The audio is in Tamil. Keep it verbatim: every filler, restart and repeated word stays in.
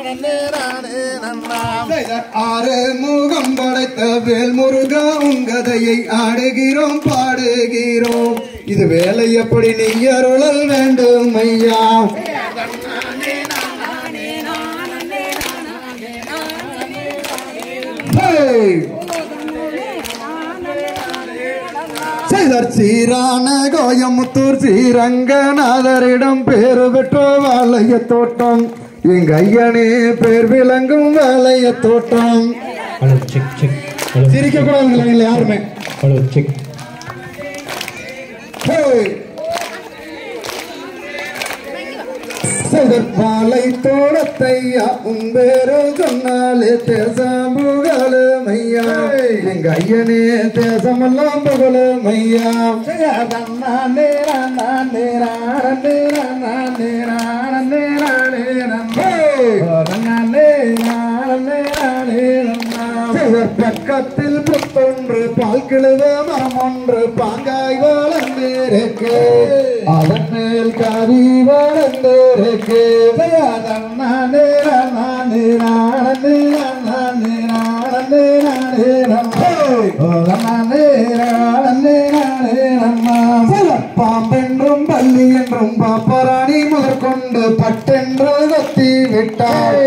ஆறு முகம் படைத்த வேல் முருகா உங்கதையை ஆடுகிறோம் பாடுகிறோம் இது வேலை எப்படி நீ அருளல் வேண்டும் ஐயா சீரான கோயமுத்தூர் ஸ்ரீரங்கநாதரிடம் பேரு பெற்ற வாழைய தோட்டம் எங்க ஐயனே பேர் விளங்கும் வாழைய தோட்டம் சிரிக்க கூடாது யாருமே வாழை தோட்டத்தையா உன் பேரு சொன்னாலே தேசம் புகழும் ஐயா எங்க ஐயனே தேசமெல்லாம் புகழும் ஐயா பக்கத்தில் புத்தொன்று பால் கிழுவ மரம் ஒன்று பாங்காய் வளர்ந்திருக்கு அதன் மேல் காவி வளர்ந்திருக்கு பாம்பென்றும் பள்ளி என்றும் பாப்பரா